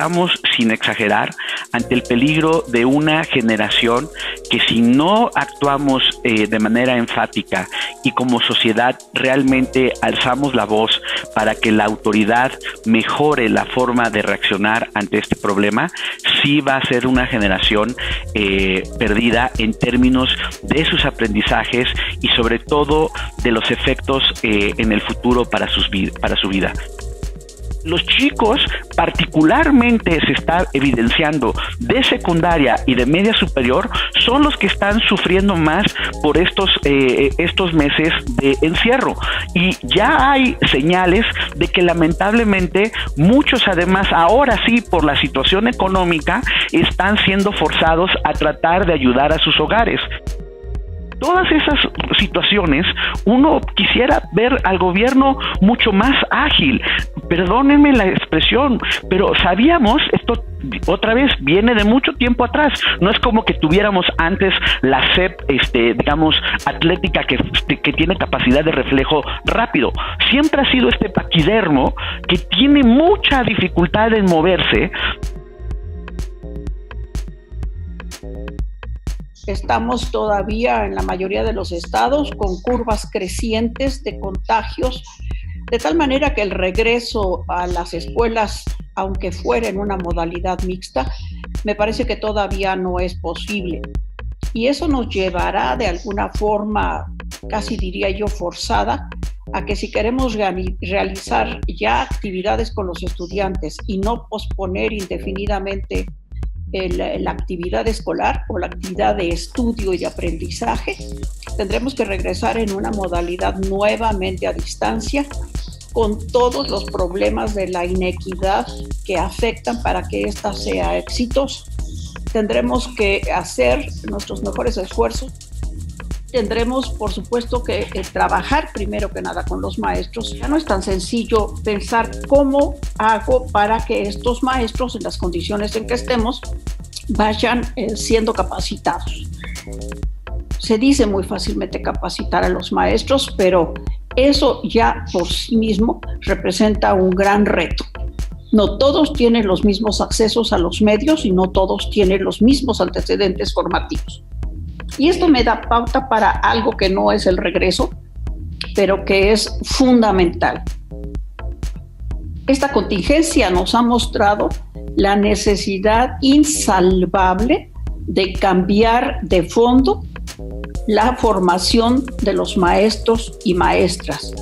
estamos, sin exagerar, ante el peligro de una generación que, si no actuamos de manera enfática y como sociedad realmente alzamos la voz para que la autoridad mejore la forma de reaccionar ante este problema, sí va a ser una generación perdida en términos de sus aprendizajes y sobre todo de los efectos en el futuro para su vida. Los chicos, particularmente se está evidenciando de secundaria y de media superior, son los que están sufriendo más por estos meses de encierro. Y ya hay señales de que lamentablemente muchos, además, ahora sí, por la situación económica, están siendo forzados a tratar de ayudar a sus hogares. Todas esas situaciones, uno quisiera ver al gobierno mucho más ágil. Perdónenme la expresión, pero sabíamos, esto otra vez viene de mucho tiempo atrás. No es como que tuviéramos antes la SEP, digamos, atlética que tiene capacidad de reflejo rápido. Siempre ha sido este paquidermo que tiene mucha dificultad en moverse. Estamos todavía en la mayoría de los estados con curvas crecientes de contagios, de tal manera que el regreso a las escuelas, aunque fuera en una modalidad mixta, me parece que todavía no es posible. Y eso nos llevará de alguna forma, casi diría yo forzada, a que si queremos realizar ya actividades con los estudiantes y no posponer indefinidamente la actividad escolar o la actividad de estudio y de aprendizaje, tendremos que regresar en una modalidad nuevamente a distancia, con todos los problemas de la inequidad que afectan para que ésta sea exitosa. Tendremos que hacer nuestros mejores esfuerzos. Tendremos, por supuesto, que trabajar primero que nada con los maestros. Ya no es tan sencillo pensar cómo hago para que estos maestros, en las condiciones en que estemos, vayan siendo capacitados. Se dice muy fácilmente capacitar a los maestros, pero eso ya por sí mismo representa un gran reto. No todos tienen los mismos accesos a los medios y no todos tienen los mismos antecedentes formativos. Y esto me da pauta para algo que no es el regreso, pero que es fundamental. Esta contingencia nos ha mostrado la necesidad insalvable de cambiar de fondo la formación de los maestros y maestras.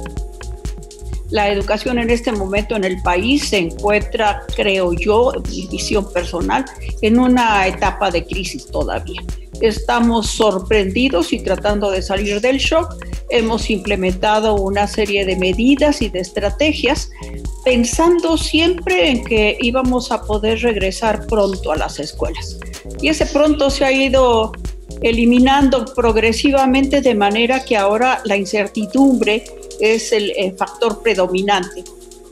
La educación en este momento en el país se encuentra, creo yo, mi visión personal, en una etapa de crisis todavía. Estamos sorprendidos y tratando de salir del shock. Hemos implementado una serie de medidas y de estrategias pensando siempre en que íbamos a poder regresar pronto a las escuelas. Y ese pronto se ha ido eliminando progresivamente, de manera que ahora la incertidumbre es el factor predominante.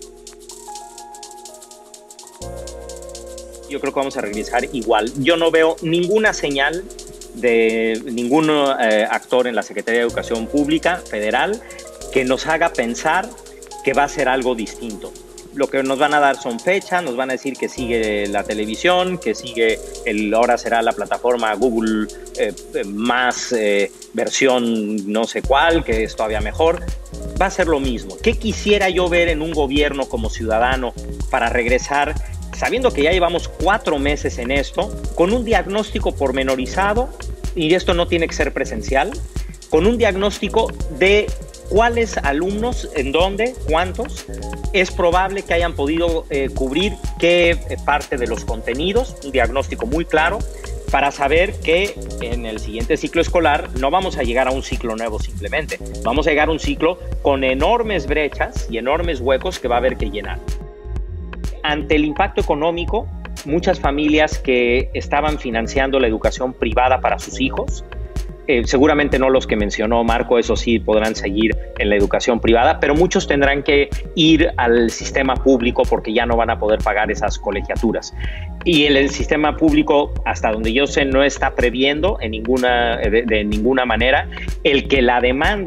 Yo creo que vamos a regresar igual. Yo no veo ninguna señal de ningún actor en la Secretaría de Educación Pública Federal que nos haga pensar que va a ser algo distinto. Lo que nos van a dar son fechas, nos van a decir que sigue la televisión, que sigue, ahora será la plataforma Google más versión no sé cuál, que es todavía mejor. Va a ser lo mismo. ¿Qué quisiera yo ver en un gobierno como ciudadano para regresar, sabiendo que ya llevamos 4 meses en esto, con un diagnóstico pormenorizado, y esto no tiene que ser presencial, con un diagnóstico de cuáles alumnos, en dónde, cuántos, es probable que hayan podido cubrir qué parte de los contenidos, un diagnóstico muy claro, para saber que en el siguiente ciclo escolar no vamos a llegar a un ciclo nuevo simplemente, vamos a llegar a un ciclo con enormes brechas y enormes huecos que va a haber que llenar. Ante el impacto económico, muchas familias que estaban financiando la educación privada para sus hijos, seguramente no los que mencionó Marco, eso sí podrán seguir en la educación privada, pero muchos tendrán que ir al sistema público porque ya no van a poder pagar esas colegiaturas. Y el sistema público, hasta donde yo sé, no está previendo de ninguna manera el que la demanda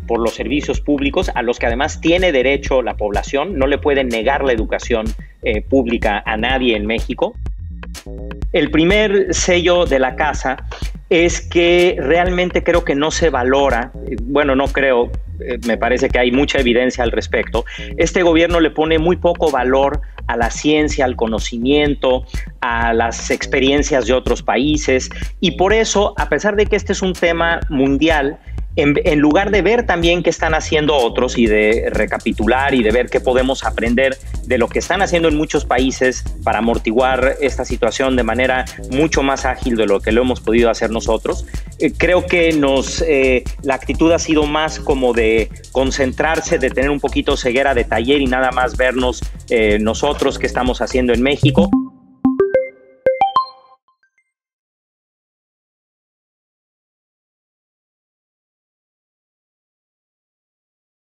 por los servicios públicos, a los que además tiene derecho la población. No le pueden negar la educación pública a nadie en México. El primer sello de la casa es que realmente creo que no se valora, bueno, no creo, me parece que hay mucha evidencia al respecto. Este gobierno le pone muy poco valor a la ciencia, al conocimiento, a las experiencias de otros países, y por eso, a pesar de que este es un tema mundial, en lugar de ver también qué están haciendo otros y de recapitular y de ver qué podemos aprender de lo que están haciendo en muchos países para amortiguar esta situación de manera mucho más ágil de lo que lo hemos podido hacer nosotros, creo que la actitud ha sido más como de concentrarse, de tener un poquito ceguera de taller y nada más vernos nosotros qué estamos haciendo en México.